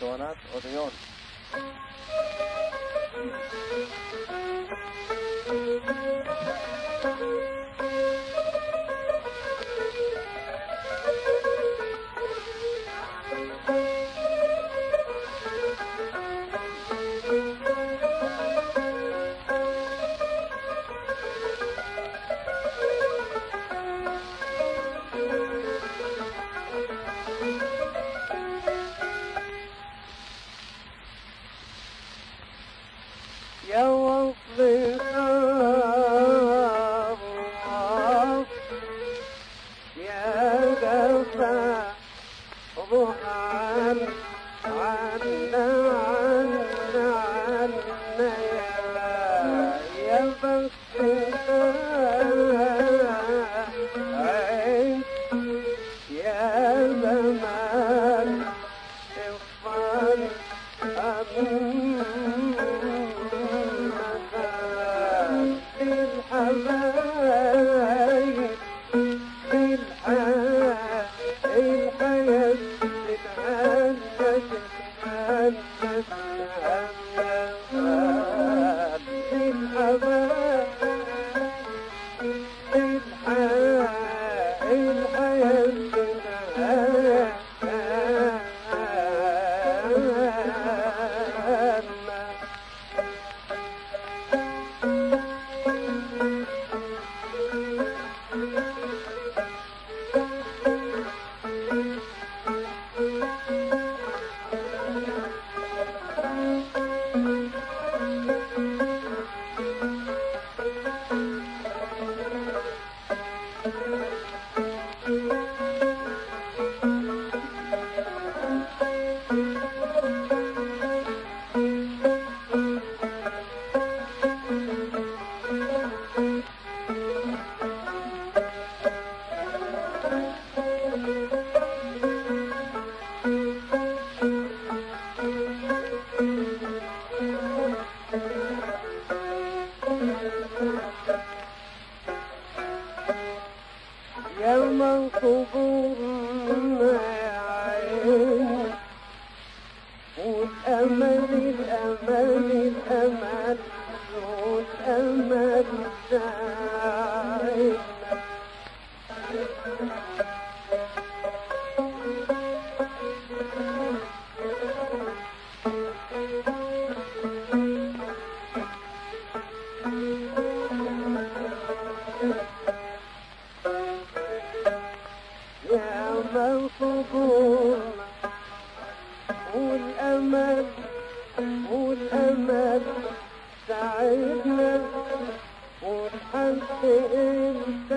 اسطوانات اوديون. يا وصل خاف يا قفا ضحى عنا يا بس يا زمان افضل الحبايب الحياة تتهنس يا منصوبنا عين والأمل الأمل والأمل دايما يا منصوبنا والأمل ساعدنا ونحس انت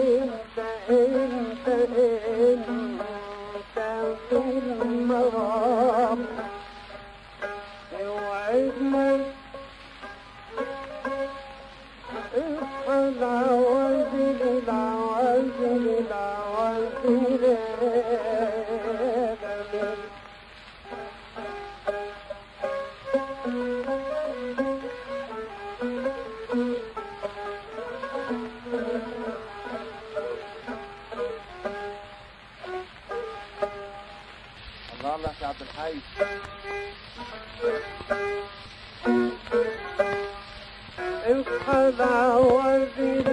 في المرام توعدنا اصحى العوازل الله الله يا عبد الحي. اصحى العوازل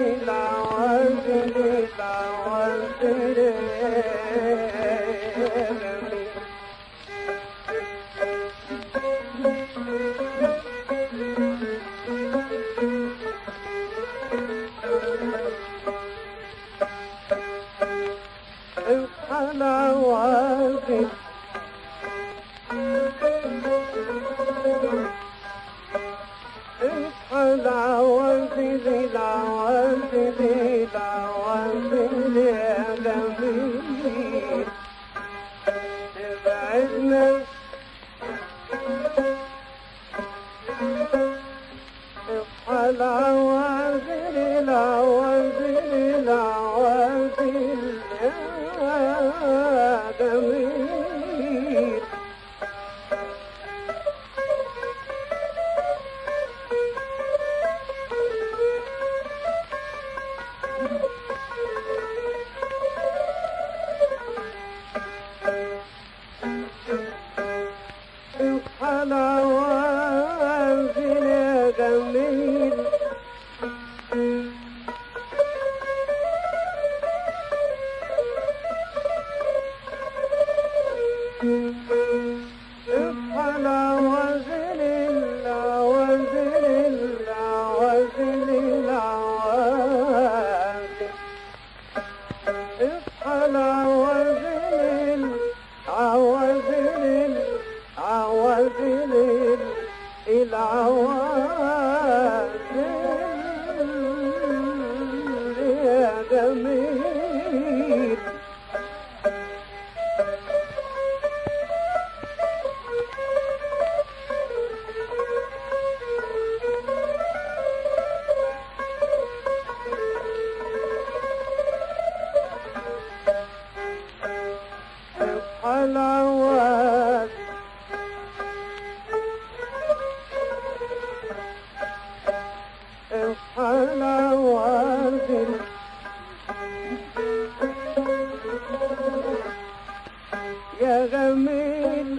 اصحى العوازل اصحى العوازل يا جميل تبعدنا اصحى العوازل يا جميل اصحى لوازن العوازل العوازل العوازل اصحى لوازن العوازل العوازل العوازل يا جميل العواد اصحى العوازل يا جميل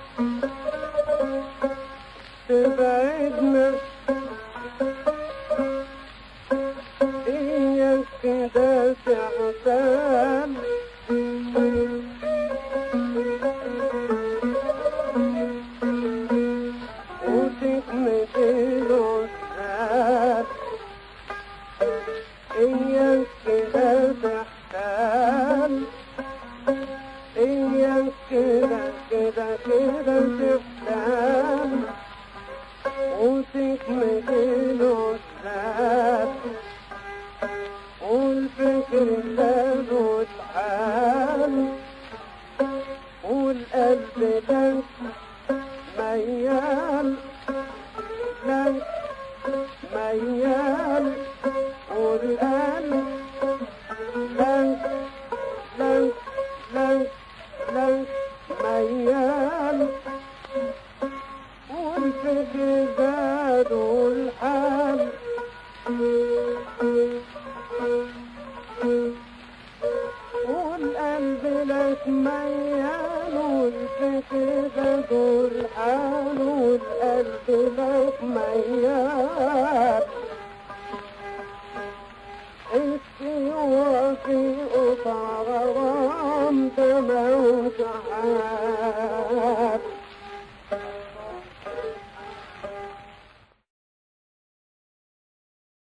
تبعدنا إياك كده تحزن وتكمل الوزات إياك كده تحتال إياك كده كده كده تحتال وتكمل الوزات والفكر زاد والحال والقلب لك ميال